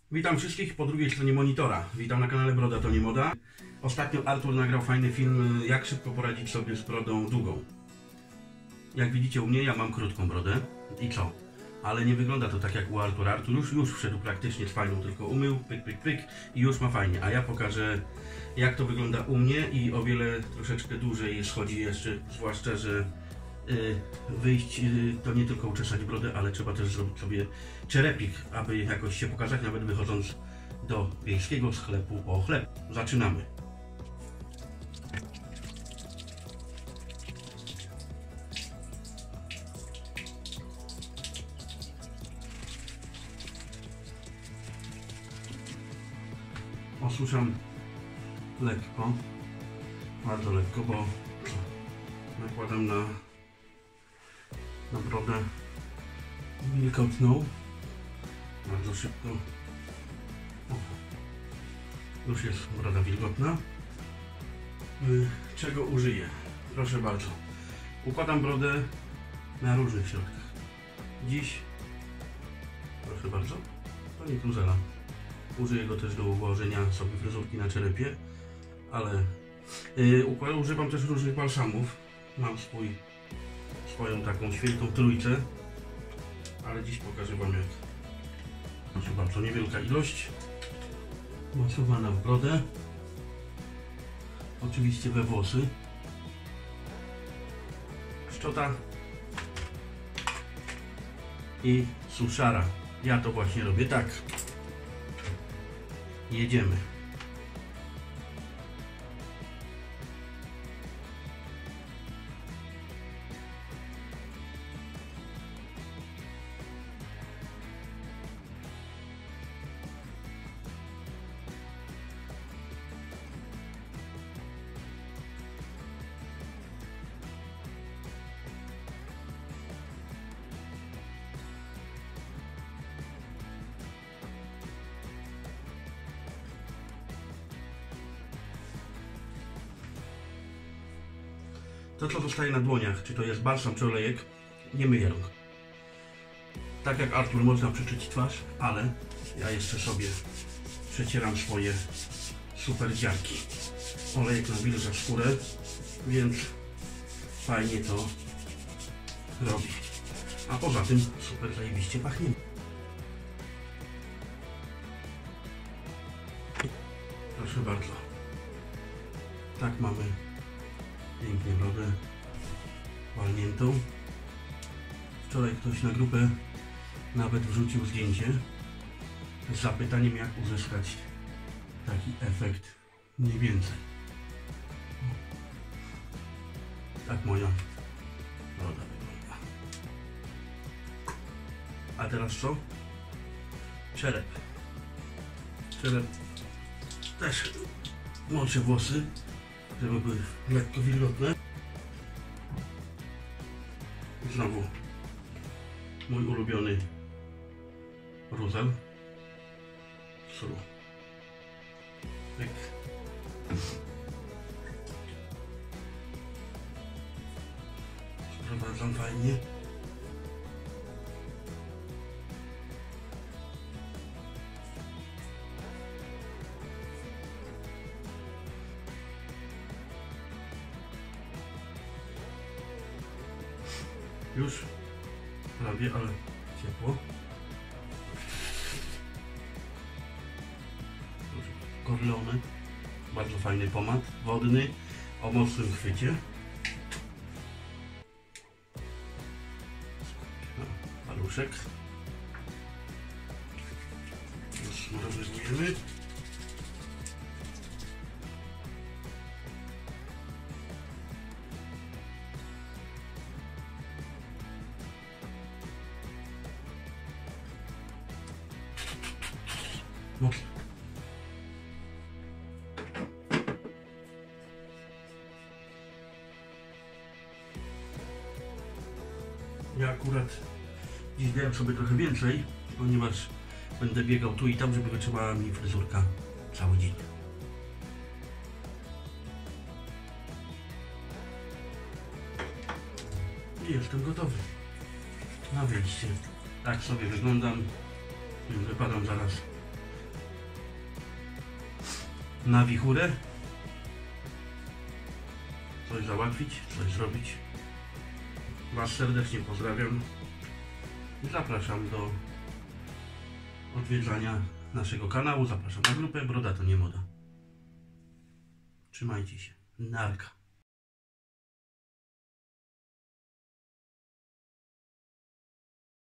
Witam wszystkich po drugiej stronie monitora. Witam na kanale Broda to nie moda. Ostatnio Artur nagrał fajny film, jak szybko poradzić sobie z brodą długą. Jak widzicie u mnie, ja mam krótką brodę i co? Ale nie wygląda to tak jak u Artura. Artur już wszedł praktycznie z fajną, tylko umył, pyk, pyk, pyk i już ma fajnie. A ja pokażę, jak to wygląda u mnie i o wiele troszeczkę dłużej schodzi jeszcze, zwłaszcza, że wyjść to nie tylko uczesać brodę, ale trzeba też zrobić sobie czerepik, aby jakoś się pokazać, nawet wychodząc do wiejskiego sklepu po chleb. Zaczynamy. Osuszam lekko, bardzo lekko, bo nakładam na brodę wilgotną bardzo szybko. O, już jest broda wilgotna. Czego użyję? Proszę bardzo, układam brodę na różnych środkach. Dziś, proszę bardzo, to nie kruzela. Użyję go też do ułożenia sobie fryzurki na czerepie, ale używam też różnych balsamów. Mam swoją taką świętą trójcę, ale dziś pokażę wam jak. Proszę bardzo, niewielka ilość masowana w brodę, oczywiście we włosy, szczota i suszara. Ja to właśnie robię tak. Jedziemy. To, co zostaje na dłoniach, czy to jest balsam, czy olejek, nie myję rąk. Tak jak Artur, można przyczyć twarz, ale ja jeszcze sobie przecieram swoje super dziarki. Olejek nawilża skórę, więc fajnie to robi. A poza tym super zajebiście pachnie. Proszę bardzo. Tak mamy pięknie brodę walniętą. Wczoraj ktoś na grupę nawet wrzucił zdjęcie z zapytaniem, jak uzyskać taki efekt mniej więcej. Tak moja broda wygląda. A teraz co? Czerep. Czerep też moczę włosy, żeby były lekko wilgotne. Znowu mój ulubiony ruzel sulu. Pyk. Sprowadzam fajnie. Już prawie, ale ciepło. Corleone, bardzo fajny pomad wodny o mocnym chwycie. Paluszek. Już rozwiązujemy. Ja akurat dziś dałem sobie trochę więcej, ponieważ będę biegał tu i tam, żeby wytrzymała mi fryzurka cały dzień. I jestem gotowy na wyjście. Tak sobie wyglądam. Wypadam zaraz na wichurę, coś załatwić, coś zrobić. Was serdecznie pozdrawiam i zapraszam do odwiedzania naszego kanału. Zapraszam na grupę Broda to nie moda. Trzymajcie się. Narka.